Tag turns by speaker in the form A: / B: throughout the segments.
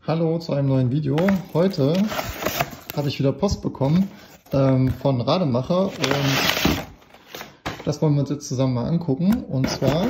A: Hallo zu einem neuen Video. Heute habe ich wieder Post bekommen von Rademacher und das wollen wir uns jetzt zusammen mal angucken. Und zwar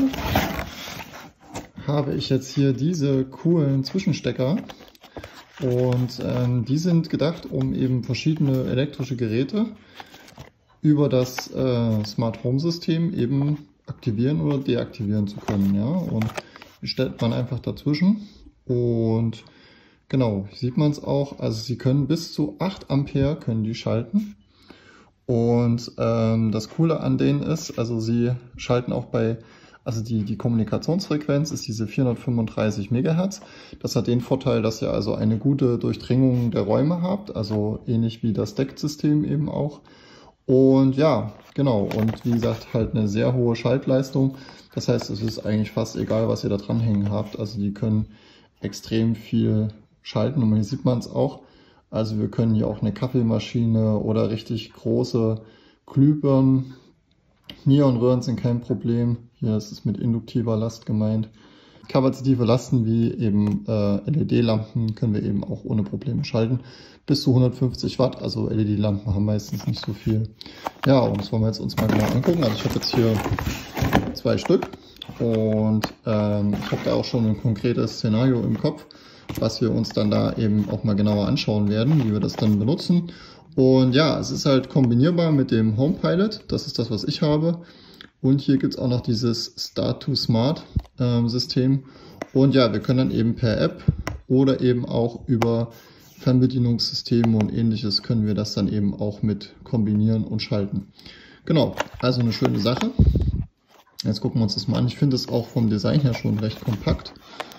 A: habe ich jetzt hier diese coolen Zwischenstecker und die sind gedacht, um eben verschiedene elektrische Geräte über das Smart Home System eben aktivieren oder deaktivieren zu können. Ja? Und die stellt man einfach dazwischen und genau, sieht man es auch, also sie können bis zu 8 Ampere können die schalten. Und das Coole an denen ist, also sie schalten auch bei, also die Kommunikationsfrequenz ist diese 435 MHz. Das hat den Vorteil, dass ihr also eine gute Durchdringung der Räume habt, also ähnlich wie das DECT-System eben auch. Und ja, genau, und wie gesagt, halt eine sehr hohe Schaltleistung. Das heißt, es ist eigentlich fast egal, was ihr da dranhängen habt. Also die können extrem viel schalten und hier sieht man es auch. Also wir können hier auch eine Kaffeemaschine oder richtig große Glühbirnen. Neonröhren sind kein Problem. Hier ist es mit induktiver Last gemeint. Kapazitive Lasten wie eben LED-Lampen können wir eben auch ohne Probleme schalten. Bis zu 150 Watt, also LED-Lampen haben meistens nicht so viel. Ja, und das wollen wir jetzt uns mal genau angucken. Also ich habe jetzt hier 2 Stück und ich habe da auch schon ein konkretes Szenario im Kopf, was wir uns dann da eben auch mal genauer anschauen werden, wie wir das dann benutzen. Und ja, es ist halt kombinierbar mit dem Home Pilot, das ist das, was ich habe. Und hier gibt es auch noch dieses Start-to-Smart System. Und ja, wir können dann eben per App oder eben auch über Fernbedienungssysteme und ähnliches können wir das dann eben auch mit kombinieren und schalten. Genau, also eine schöne Sache. Jetzt gucken wir uns das mal an. Ich finde es auch vom Design her schon recht kompakt.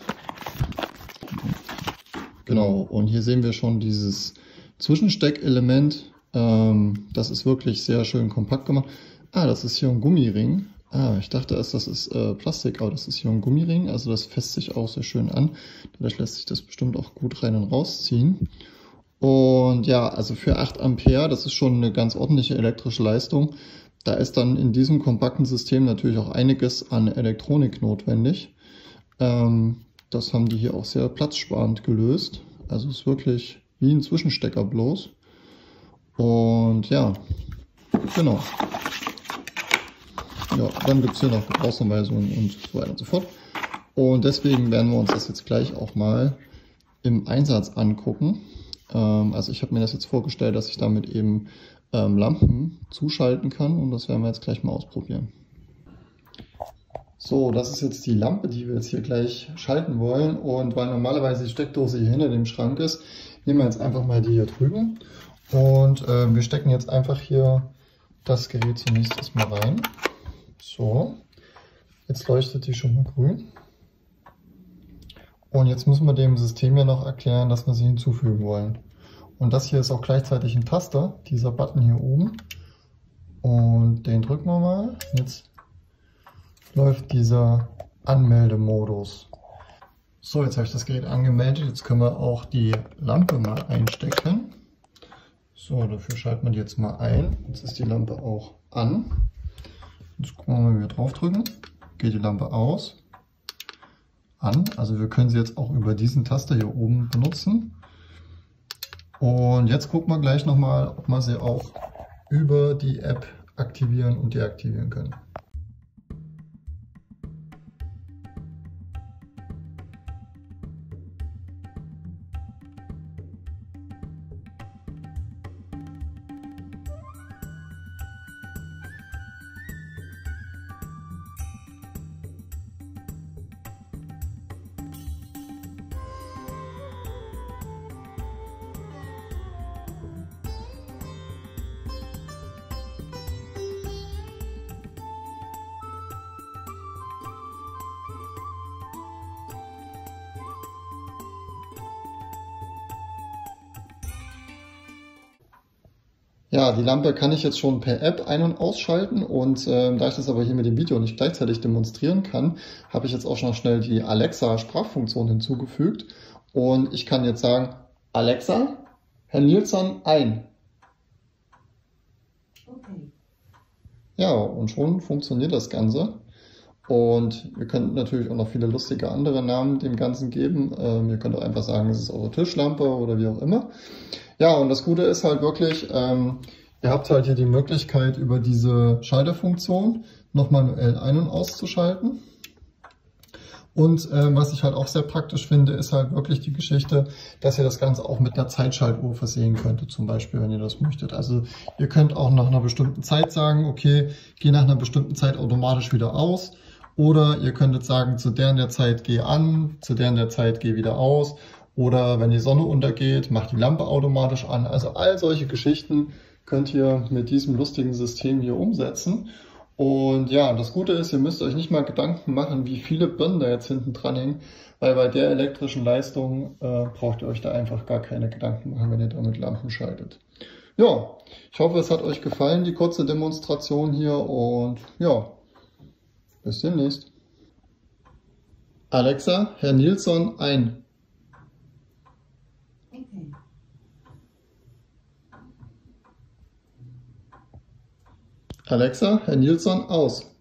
A: Genau, und hier sehen wir schon dieses Zwischensteckelement. Das ist wirklich sehr schön kompakt gemacht. Ah, das ist hier ein Gummiring. Ah, ich dachte erst, das ist Plastik, aber das ist hier ein Gummiring. Also das fässt sich auch sehr schön an. Dadurch lässt sich das bestimmt auch gut rein und rausziehen. Und ja, also für 8 Ampere, das ist schon eine ganz ordentliche elektrische Leistung. Da ist dann in diesem kompakten System natürlich auch einiges an Elektronik notwendig. Das haben die hier auch sehr platzsparend gelöst. Also es ist wirklich wie ein Zwischenstecker bloß. Und ja, genau. Ja, dann gibt es hier noch Gebrauchsanweisungen und so weiter und so fort. Und deswegen werden wir uns das jetzt gleich auch mal im Einsatz angucken. Also ich habe mir das jetzt vorgestellt, dass ich damit eben Lampen zuschalten kann und das werden wir jetzt gleich mal ausprobieren. So, das ist jetzt die Lampe, die wir jetzt hier gleich schalten wollen. Und weil normalerweise die Steckdose hier hinter dem Schrank ist, nehmen wir jetzt einfach mal die hier drüben. Und wir stecken jetzt einfach hier das Gerät zunächst erstmal rein. So, jetzt leuchtet die schon mal grün. Und jetzt müssen wir dem System ja noch erklären, dass wir sie hinzufügen wollen. Und das hier ist auch gleichzeitig ein Taster, dieser Button hier oben. Und den drücken wir mal. Jetzt läuft dieser Anmeldemodus. So, jetzt habe ich das Gerät angemeldet. Jetzt können wir auch die Lampe mal einstecken. So, dafür schalten wir die jetzt mal ein. Jetzt ist die Lampe auch an. Jetzt gucken wir mal, wie wir drauf drücken. Geht die Lampe aus. An. Also wir können sie jetzt auch über diesen Taster hier oben benutzen. Und jetzt gucken wir gleich nochmal, ob wir sie auch über die App aktivieren und deaktivieren können. Ja, die Lampe kann ich jetzt schon per App ein- und ausschalten und da ich das aber hier mit dem Video nicht gleichzeitig demonstrieren kann, habe ich jetzt auch schon schnell die Alexa-Sprachfunktion hinzugefügt und ich kann jetzt sagen, Alexa, Herr Nilsson ein. Okay. Ja, und schon funktioniert das Ganze. Und ihr könnt natürlich auch noch viele lustige andere Namen dem Ganzen geben. Ihr könnt auch einfach sagen, es ist eure Tischlampe oder wie auch immer. Ja, und das Gute ist halt wirklich, ihr habt halt hier die Möglichkeit, über diese Schalterfunktion noch manuell ein- und auszuschalten. Und was ich halt auch sehr praktisch finde, ist halt wirklich die Geschichte, dass ihr das Ganze auch mit einer Zeitschaltuhr versehen könntet, zum Beispiel, wenn ihr das möchtet. Also ihr könnt auch nach einer bestimmten Zeit sagen, okay, geh nach einer bestimmten Zeit automatisch wieder aus. Oder ihr könntet sagen, zu der und der Zeit geh an, zu der und der Zeit geh wieder aus. Oder wenn die Sonne untergeht, macht die Lampe automatisch an. Also all solche Geschichten könnt ihr mit diesem lustigen System hier umsetzen. Und ja, das Gute ist, ihr müsst euch nicht mal Gedanken machen, wie viele Birnen da jetzt hinten dran hängen, weil bei der elektrischen Leistung braucht ihr euch da einfach gar keine Gedanken machen, wenn ihr damit Lampen schaltet. Ja, ich hoffe, es hat euch gefallen, die kurze Demonstration hier, und ja, bis demnächst. Alexa, Herr Nilsson ein.
B: Okay.
A: Alexa, Herr Nilsson aus.